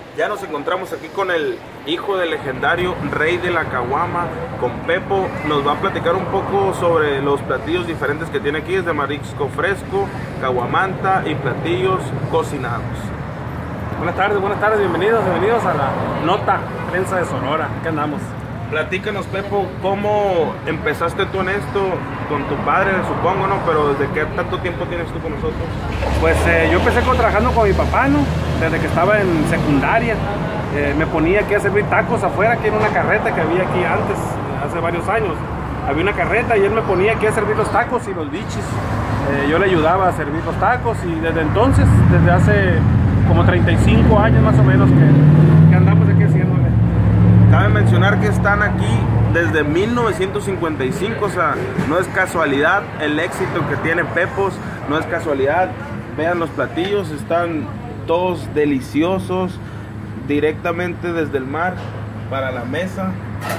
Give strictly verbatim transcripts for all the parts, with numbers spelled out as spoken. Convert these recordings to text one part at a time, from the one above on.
Ya nos encontramos aquí con el hijo del legendario rey de la caguama, con Pepo. Nos va a platicar un poco sobre los platillos diferentes que tiene aquí, desde marisco fresco, caguamanta y platillos cocinados. Buenas tardes, buenas tardes, bienvenidos, bienvenidos a la Nota Prensa de Sonora. ¿Qué andamos? Platícanos, Pepo, ¿cómo empezaste tú en esto con tu padre, supongo, no? Pero ¿desde qué tanto tiempo tienes tú con nosotros? Pues eh, yo empecé con, trabajando con mi papá, ¿no? Desde que estaba en secundaria. Eh, me ponía aquí a servir tacos afuera, aquí en una carreta que había aquí antes, hace varios años. Había una carreta y él me ponía aquí a servir los tacos y los bichis. Eh, yo le ayudaba a servir los tacos y desde entonces, desde hace como treinta y cinco años más o menos que, que andamos aquí haciéndole. Cabe mencionar que están aquí desde mil novecientos cincuenta y cinco, o sea, no es casualidad el éxito que tiene Pepos, no es casualidad. Vean los platillos, están todos deliciosos, directamente desde el mar para la mesa.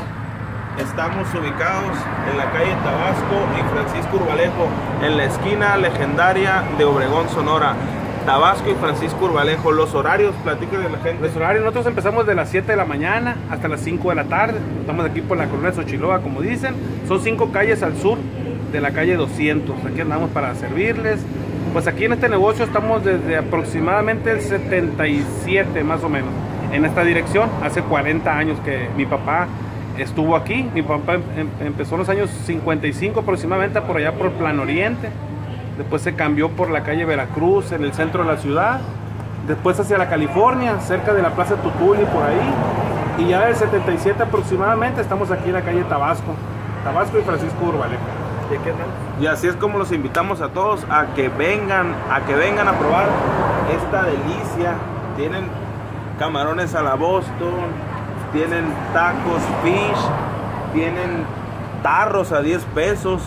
Estamos ubicados en la calle Tabasco y Francisco Urbalejo, en la esquina legendaria de Obregón, Sonora. Tabasco y Francisco Urbalejo. Los horarios, platíquenle a la gente. Los horarios, nosotros empezamos de las siete de la mañana hasta las cinco de la tarde. Estamos aquí por la colonia Xochiloa, como dicen. Son cinco calles al sur de la calle doscientos. Aquí andamos para servirles. Pues aquí en este negocio estamos desde aproximadamente el setenta y siete, más o menos, en esta dirección. Hace cuarenta años que mi papá estuvo aquí. Mi papá em empezó en los años cincuenta y cinco aproximadamente, por allá por Plan Oriente. Después se cambió por la calle Veracruz, en el centro de la ciudad. Después hacia la California, cerca de la Plaza Tutuli, por ahí. Y ya del setenta y siete aproximadamente estamos aquí en la calle Tabasco. Tabasco y Francisco Urbalejo. ¿Y qué tal? Y así es como los invitamos a todos a que vengan, a que vengan a probar esta delicia. Tienen camarones a la Boston, tienen tacos fish, tienen tarros a diez pesos.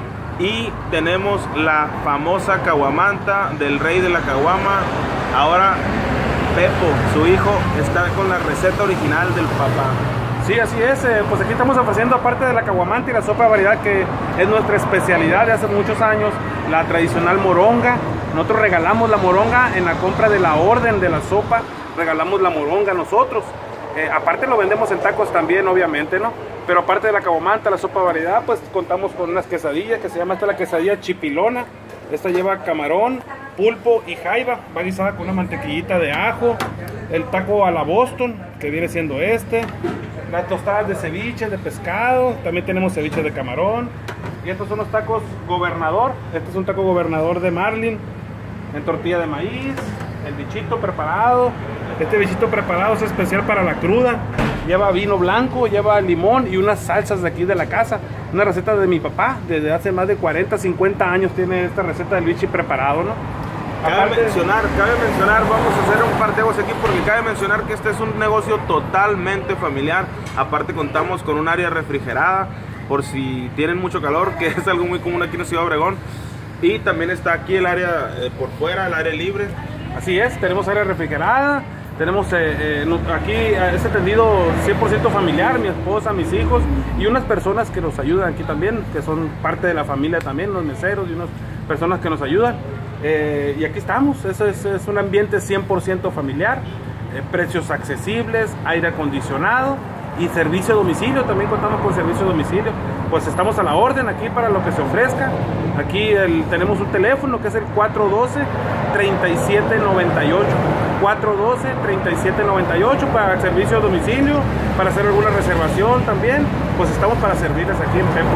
Y tenemos la famosa caguamanta del rey de la caguama. Ahora Pepo, su hijo, está con la receta original del papá. Sí, así es. Eh, pues aquí estamos ofreciendo, aparte de la caguamanta y la sopa de variedad, que es nuestra especialidad de hace muchos años, la tradicional moronga. Nosotros regalamos la moronga en la compra de la orden de la sopa. Regalamos la moronga nosotros. Eh, aparte lo vendemos en tacos también, obviamente, ¿no? Pero aparte de la caguamanta, la sopa de variedad, pues contamos con unas quesadillas que se llama esta la quesadilla chipilona. Esta lleva camarón, pulpo y jaiba, va guisada con una mantequillita de ajo. El taco a la Boston, que viene siendo este. Las tostadas de ceviche, de pescado. También tenemos ceviche de camarón. Y estos son los tacos gobernador. Este es un taco gobernador de marlin, en tortilla de maíz. El bichito preparado. Este bichito preparado es especial para la cruda. Lleva vino blanco, lleva limón y unas salsas de aquí de la casa. Una receta de mi papá, desde hace más de cuarenta, cincuenta años tiene esta receta del bichi preparado, ¿no? Cabe Aparte, mencionar, cabe mencionar, vamos a hacer un parteaguas aquí porque cabe mencionar que este es un negocio totalmente familiar. Aparte contamos con un área refrigerada por si tienen mucho calor, que es algo muy común aquí en la ciudad de Obregón. Y también está aquí el área eh, por fuera, el área libre. Así es, tenemos área refrigerada. Tenemos eh, eh, aquí es atendido cien por ciento familiar, mi esposa, mis hijos y unas personas que nos ayudan aquí también, que son parte de la familia también, los meseros y unas personas que nos ayudan. Eh, y aquí estamos, es, es, es un ambiente cien por ciento familiar, eh, precios accesibles, aire acondicionado y servicio a domicilio. También contamos con servicio a domicilio. Pues estamos a la orden aquí para lo que se ofrezca. Aquí el, tenemos un teléfono que es el cuatro uno dos, tres siete nueve ocho. cuatro uno dos, tres siete nueve ocho para el servicio a domicilio, para hacer alguna reservación también. Pues estamos para servirles aquí en Pepos.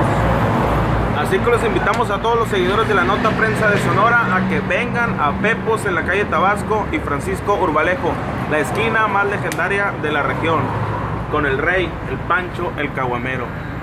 Así que los invitamos a todos los seguidores de la Nota Prensa de Sonora a que vengan a Pepos en la calle Tabasco y Francisco Urbalejo, la esquina más legendaria de la región, con el rey, el Pancho, el caguamero.